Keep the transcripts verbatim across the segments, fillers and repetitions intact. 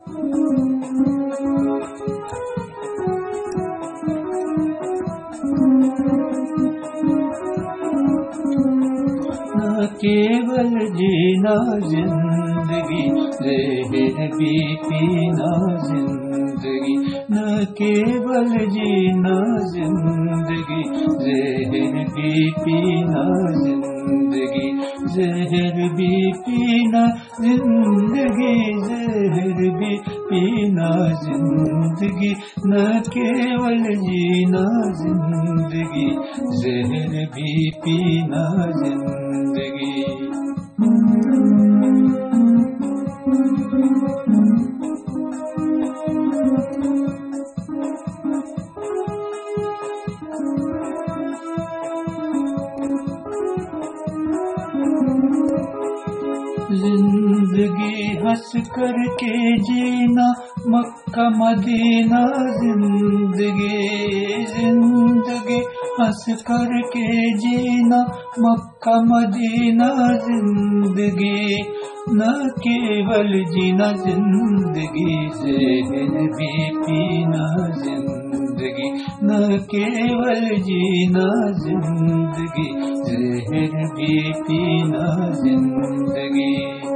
न केवल जीना जिंदगी, जहर भी पीना जिंदगी। न केवल जीना जिंदगी, जहर भी पीना जिंदगी। जहर भी पीना जिंदगी, जहर भी पीना जिंदगी। न केवल जीना जिंदगी, जहर भी पीना जिंदगी। जिंदगी हंस कर के जीना, मक्का मदीना जिंदगी। जिंदगी हंस कर के जीना, मक्का मदीना जिंदगी। न केवल जीना जिंदगी, जहर भी पीना जिंदगी। न केवल जीना जिंदगी, जहर भी पीना जिंदगी।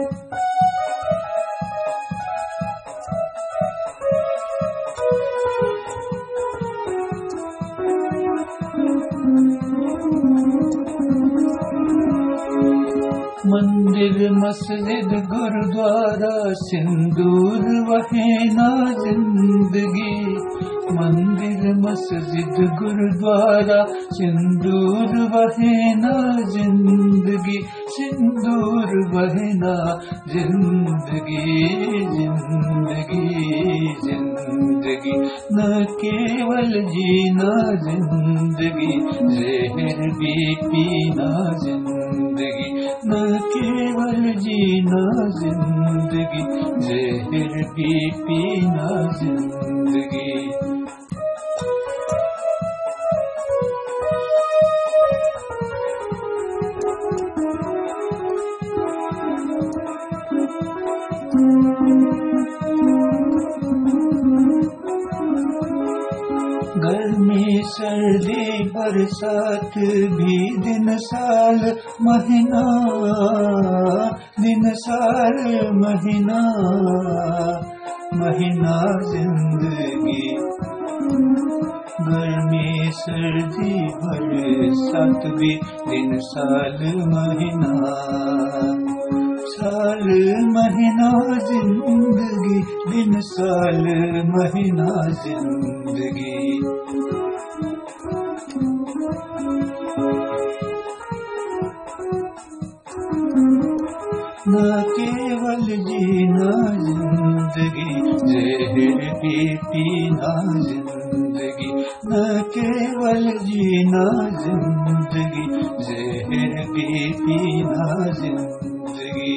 मंदिर मस्जिद गुरुद्वारा, सिंदूर वहीना जिंदगी। मंदिर मस्जिद गुरुद्वारा, सिंदूर वहीना जिंदगी। सिंदूर वहीना जिंदगी, जिंदगी जिंदगी। न केवल जीना जिंदगी, जहर भी पीना जिंदगी। न केवल जीना जिंदगी, जहर भी पीना जिंदगी। गर्मी सर्दी बरसात भी दिन साल महीना, दिन साल महीना, महीना जिंदगी। गर्मी सर्दी बरसात भी दिन साल महीना, साल महीना जिंदगी। दिन साल महीना जिंदगी। न केवल जीना जिंदगी, जहर भी पीना जिंदगी। न केवल जीना जिंदगी, जहर भी पीना जिंदगी।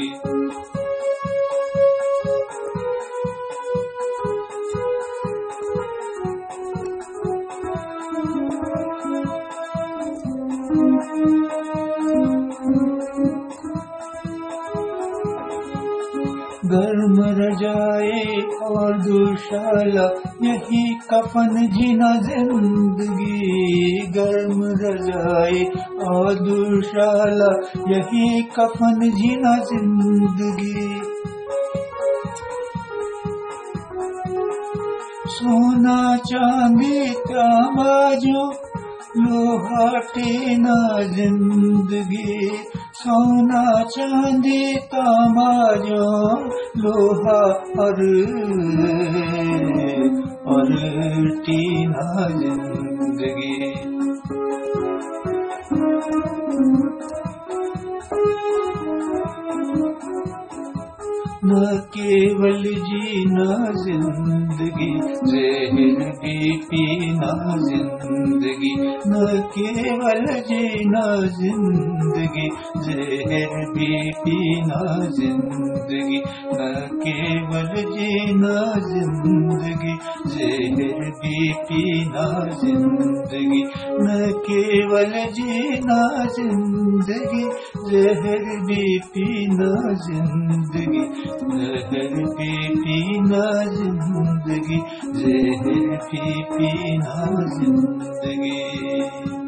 गर्म रजाए और दुशाला, यही कफन जीना जिंदगी। गर्म रजाए और दुशाला, यही कफन जीना जिंदगी। सोना चांदी तांबा जो लोहा टीना जिंदगी। सोना चांदी तांबा जो लोहा और और टीना जिंदगी। न केवल जीना जिंदगी, जहर भी पीना जिंदगी। न केवल जीना जिंदगी, जहर भी पीना जिंदगी। न केवल जीना जिंदगी, जहर भी पीना जिंदगी। न केवल जीना जिंदगी, जहर भी पीना जिंदगी। जहर भी पीना ना जिंदगी, जहर भी पीना जिंदगी।